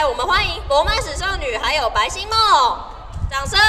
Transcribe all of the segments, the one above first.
来，我们欢迎罗曼史少女还有白星梦，掌声！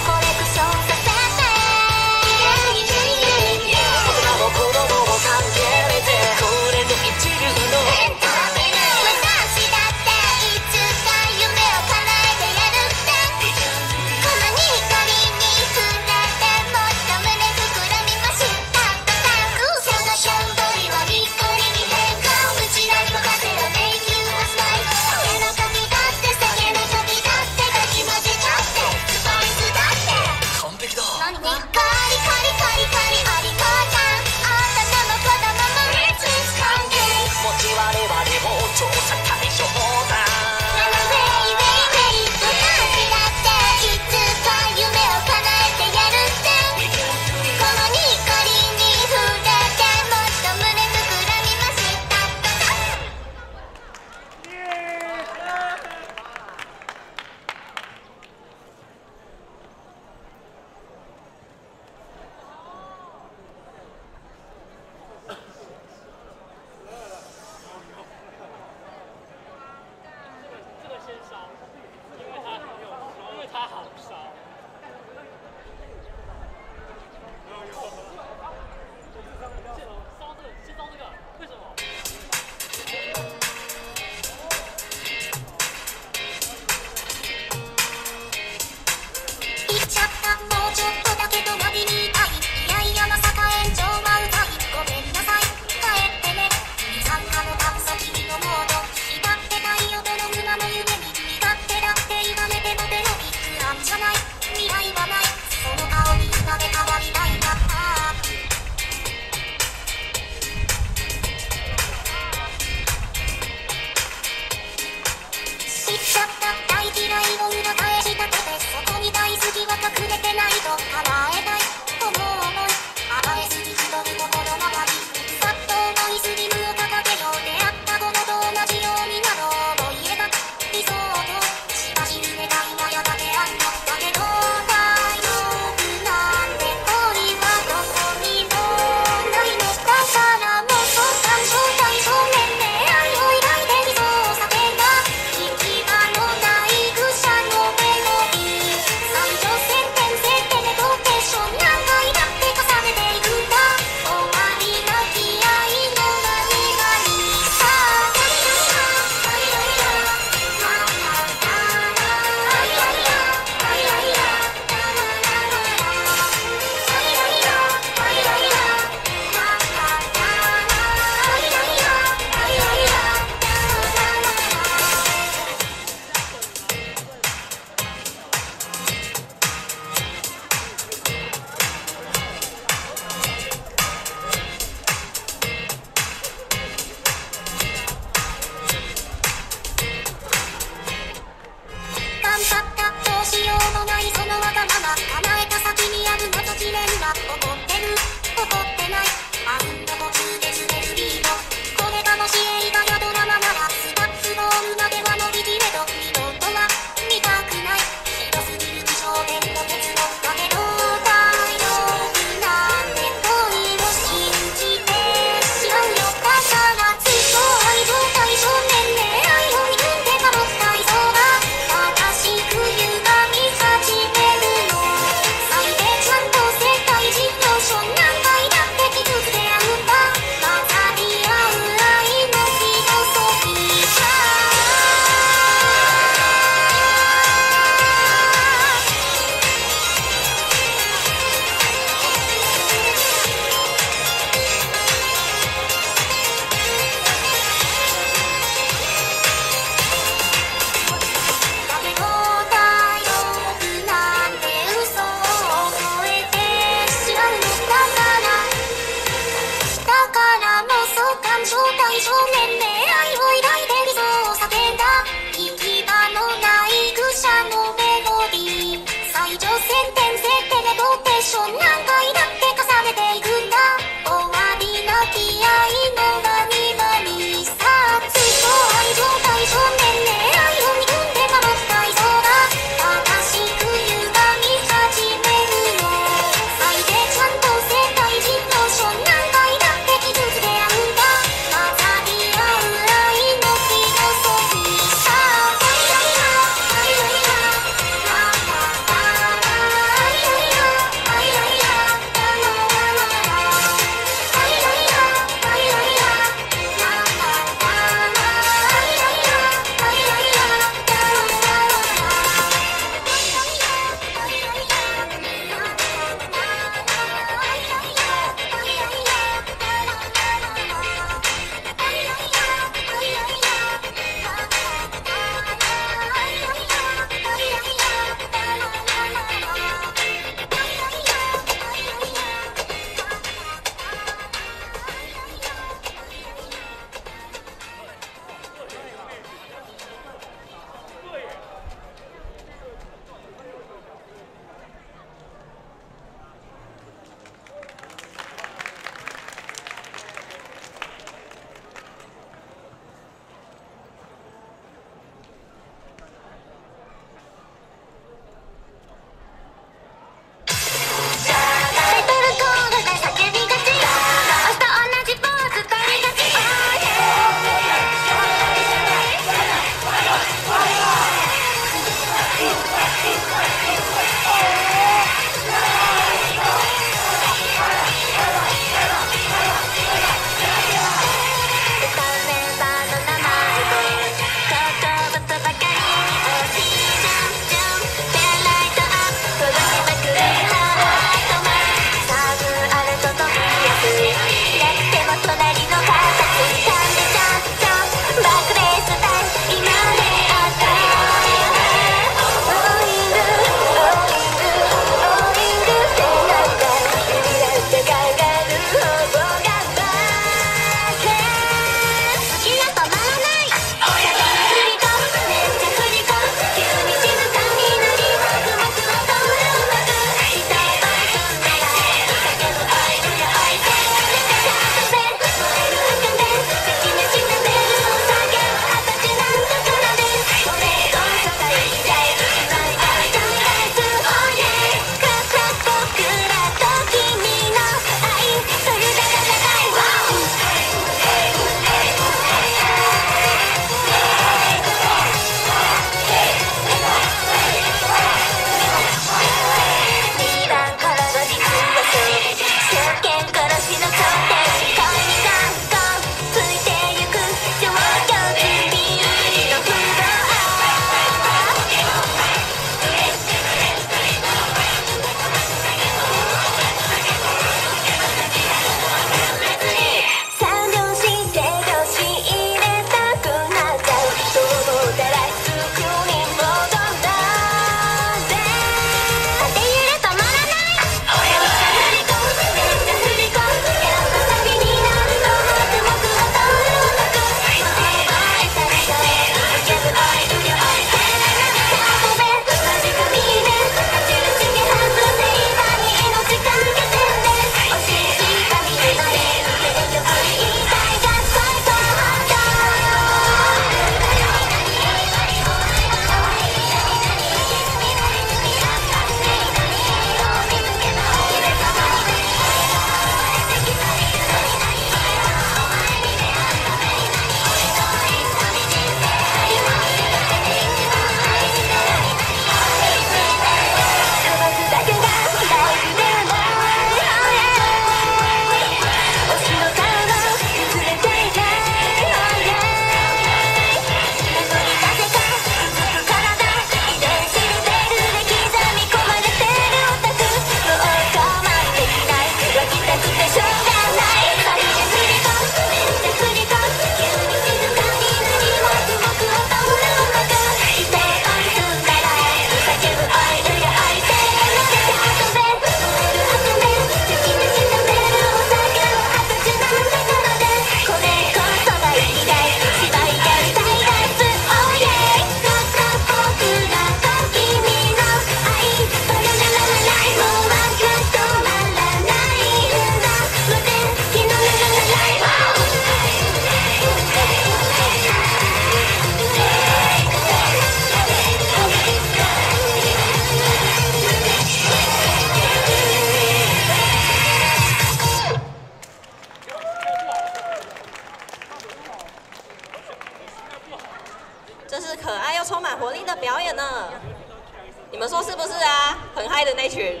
嗨的那群，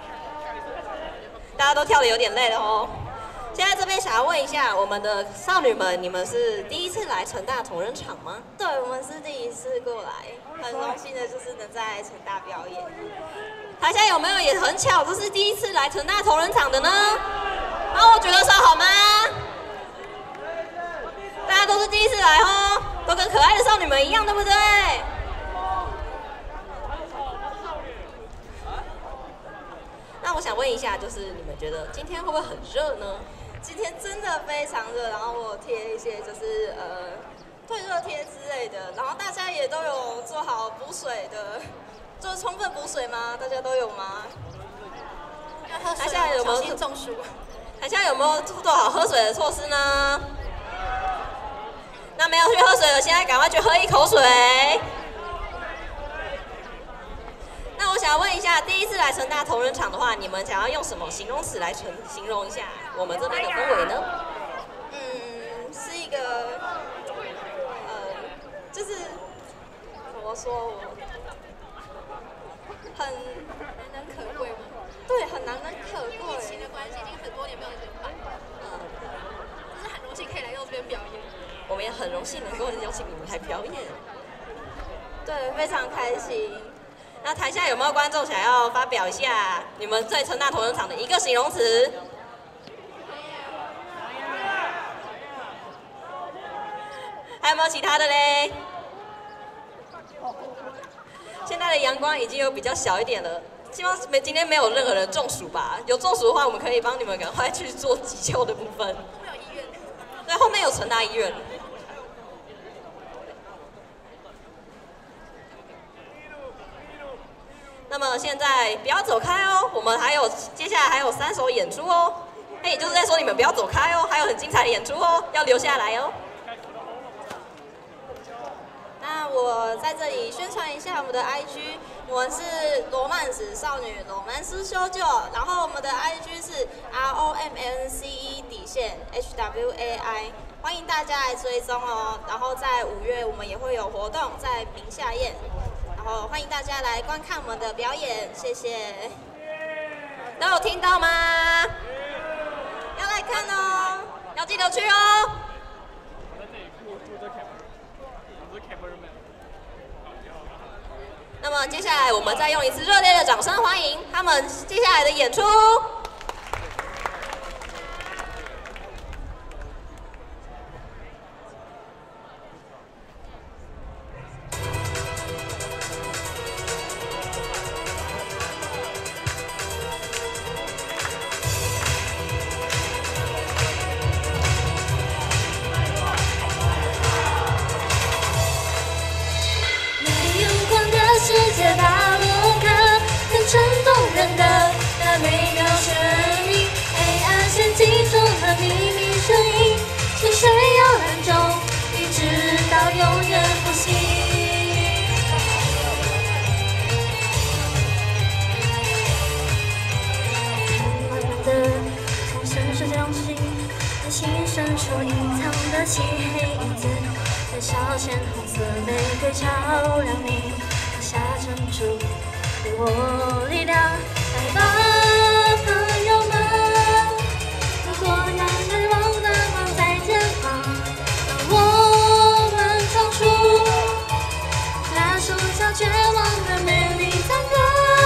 大家都跳得有点累了哦。现在这边想要问一下我们的少女们，你们是第一次来成大同仁场吗？ 对，我们是第一次过来，很荣幸的就是能在成大表演。 台下有没有也很巧，这是第一次来成大同仁场的呢？帮我举个手好吗？大家都是第一次来哦，都跟可爱的少女们一样，对不对？那我想问一下，就是你们觉得今天会不会很热呢？ 今天真的非常热，然后我有贴一些就是退热贴之类的，然后大家也都有做好补水的，就是充分补水吗？大家都有吗？要喝水，小心中暑。 台下有没有做好喝水的措施呢？那没有去喝水的，现在赶快去喝一口水。那我想要问一下，第一次来成大同仁场的话，你们想要用什么形容词来形容一下我们这边的氛围呢？ 是一个，就是怎么说，很难能可贵吗？对，很难能可贵。疫情的关系，已经很多年没有这边办，就是很荣幸可以来到这边表演。 我们也很荣幸能够邀请你们来表演。 对，非常开心。 那台下有没有观众想要发表一下你们对成大同仁场的一个形容词？还有没有其他的嘞？现在的阳光已经有比较小一点了，希望今天没有任何人中暑吧？有中暑的话，我们可以帮你们赶快去做急救的部分。后面有医院。对，后面有成大医院。那么现在不要走开哦，我们接下来还有3首演出哦。也就是在说你们不要走开哦，还有很精彩的演出哦，要留下来哦。 那我在这里宣传一下我们的 IG， 我们是罗曼史少女罗曼斯修旧，然后我们的 IG 是 ROMANCE_HWAI， 欢迎大家来追踪哦。然后在5月我们也会有活动在明夏宴。然后欢迎大家来观看我们的表演，谢谢。 都有听到吗？ 要来看哦， 要记得去哦。那么接下来我们再用一次热烈的掌声欢迎他们接下来的演出。 深处隐藏的漆黑影子，在小线红色玫瑰照亮你，放下珍珠，给我力量。来吧，朋友们，如果让日光的光在前方，让我们闯出那树下绝望的美丽赞歌。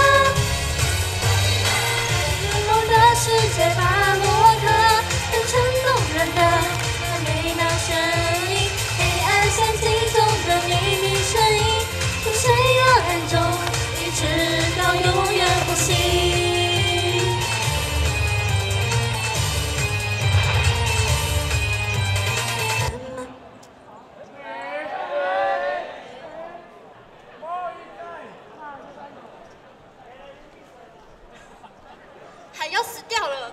我的世界巴洛克。人的美妙声音，黑暗陷阱中的秘密声音，出现幽暗中，一直到永远不息。 海要死掉了！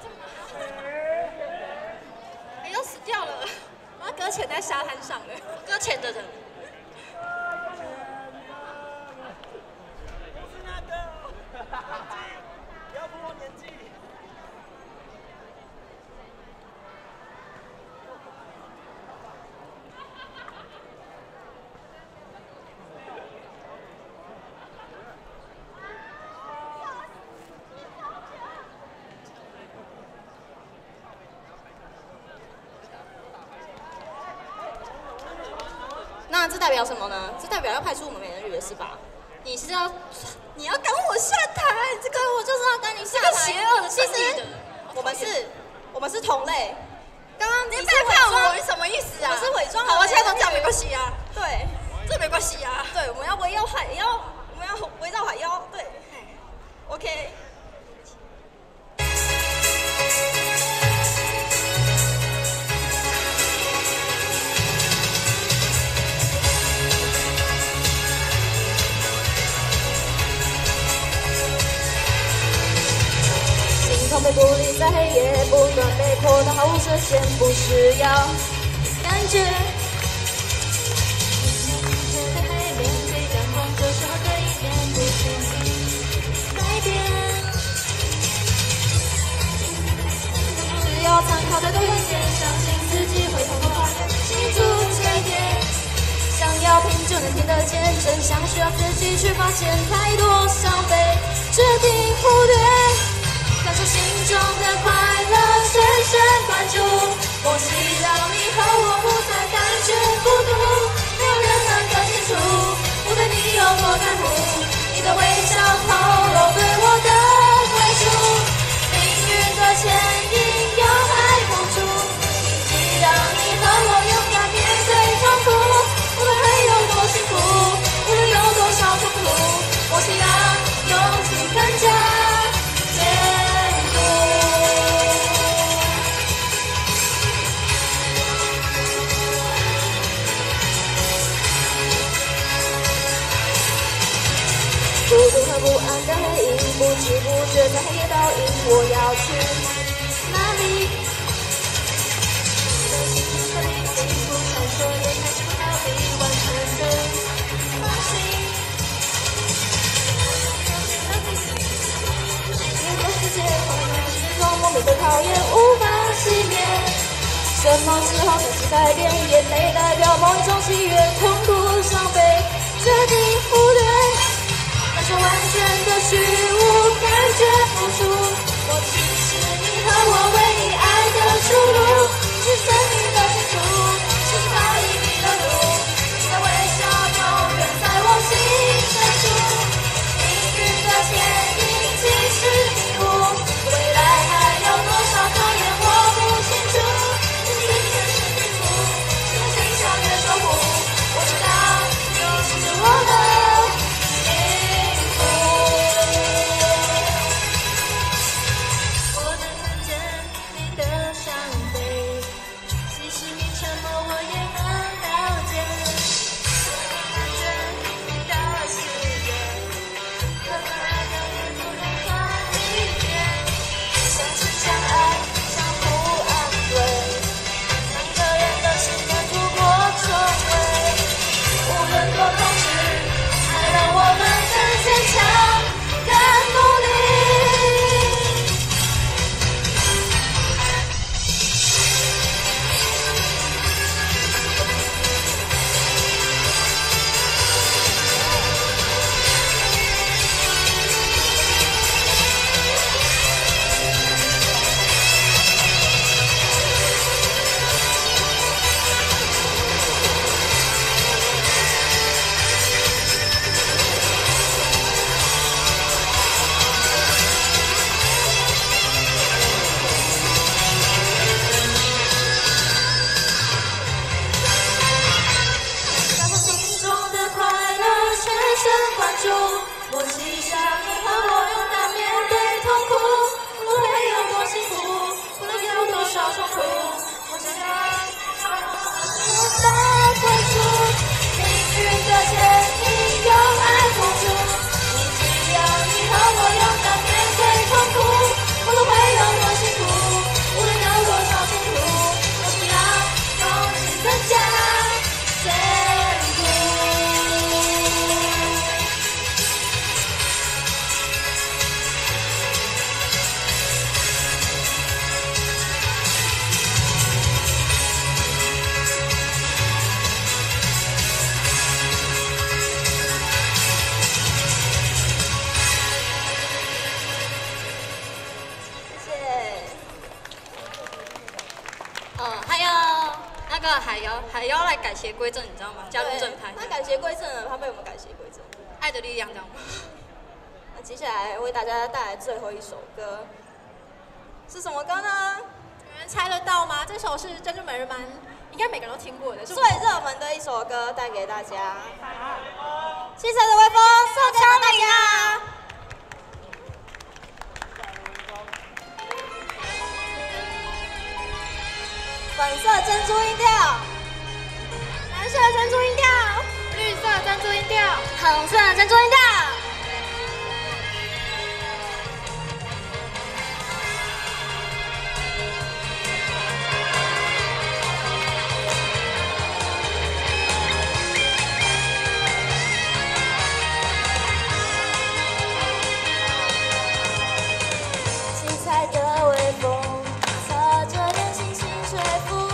要死掉了！我要搁浅在沙滩上了，搁浅的人。 不是那个，不要暴露年纪。 那这代表什么呢？这代表要派出我们美人鱼了是吧？你要赶我下台，这个我就是要赶你下台。 这个邪恶的其实我们是同类。刚刚你背叛我，你什么意思啊？ 我是伪装。 好，我现在都这样没关系啊。 对， 这没关系啊。 对，我们要围绕海妖，我们要围绕海妖。对 ，OK。被孤立在黑夜，不断被扩大，毫无设限，不需要感觉。在海面对阳光，这时候可以面对改变。只要参考太多眼线，相信自己会通过花园，记住这一点。想要听就能听得见，真相需要自己去发现，太多伤悲决定忽略。感受心中的快乐，深深关注。我希让你和我不再感觉孤独，没有人能更清楚我对你有多在乎。你的微笑透露对我的归属，命运的牵引有爱付出，奇迹让你和我勇敢面对痛苦。无论会有多辛苦，无论有多少冲突，我希让勇气更加坚。孤独和不安的黑影，不知不觉在黑夜倒影。我要去哪里？在心中的灵魂，不闪烁也开始不逃避，完全的放心。面对世界，始终莫名的讨厌，无法熄灭。什么时候开始改变？眼泪代表某一种喜悦，痛苦伤悲决定忽略。感受完全的虚无，感觉付出。我其实你和我唯一爱的出路，是生命的清楚，是早已迷了路。你的微笑永远在我心深处，命运的牵引其实迷雾，未来还有多少考验我不清楚。是今天是幸福，是心上的守护。我知道你是我的。我能看见个海妖来改邪归正，你知道吗？加入正派。 那改邪归正了，他被我们改邪归正。 爱的力量，这样吗？ 那接下来为大家带来最后一首歌，是什么歌呢？ 有人猜得到吗？这首是《珍珠美人湾》，应该每个人都听过的， 最热门的一首歌，带给大家。七彩的微风送给大家。粉色珍珠音调，蓝色珍珠音调， 绿色珍珠音调， 红色珍珠音调。七彩的微风，侧着脸轻轻吹拂，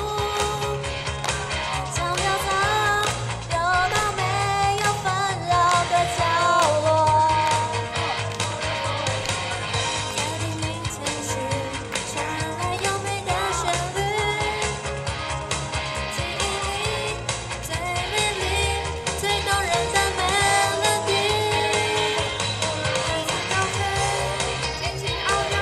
像飘洒流到没有纷扰的角落。在黎明前夕，传来优美的旋律，记忆里最美丽、最动人的 melody。海上高飞，尽情遨游，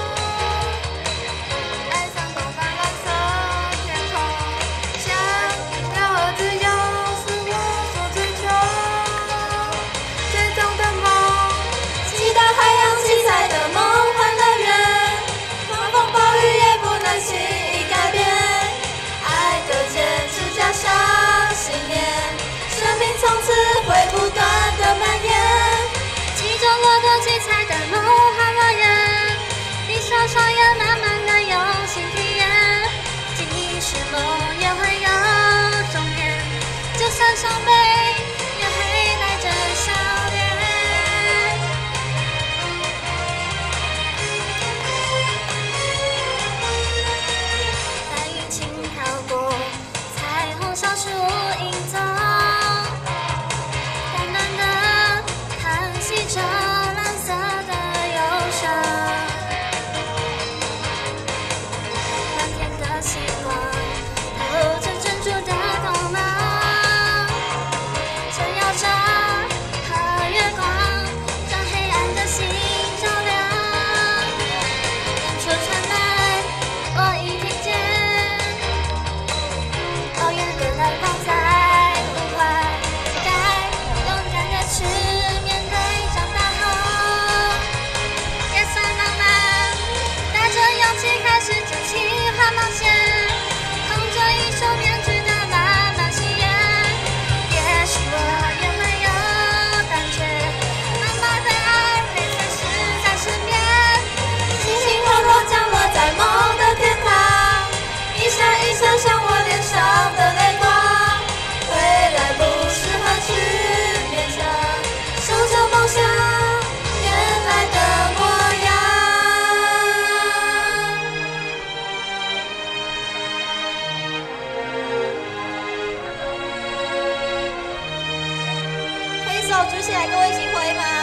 爱上东方蓝色天空，想要和自由是我所追求，最终的梦。期待海洋七彩的梦幻乐园，狂风暴雨也不能轻易改变，爱的坚持加上信念，生命从此会不断的蔓延。其中骆驼七彩的梦幻乐园，闭上双眼慢慢的用心体验，记忆是梦也会有终点，就算伤悲也会带着笑脸。白云轻飘过，彩虹小树影踪，淡淡的叹息着蓝色的忧伤。蓝天的星光，透着珍珠的光芒，闪耀着和月光，让黑暗的心照亮。远处传来，我已听见，遥远的南方在呼唤，该勇敢的去面对长大后，也算浪漫，带着勇气开始真心和冒险，扛着一首面具的慢慢喜悦，也许我也会有胆怯，妈妈的爱会随时在身边， 轻轻柔柔降落在梦的天堂，一闪一闪像我脸上的泪光。未来不适合去勉强，守着梦想原来的模样。挥手举起来，跟我一起挥吗？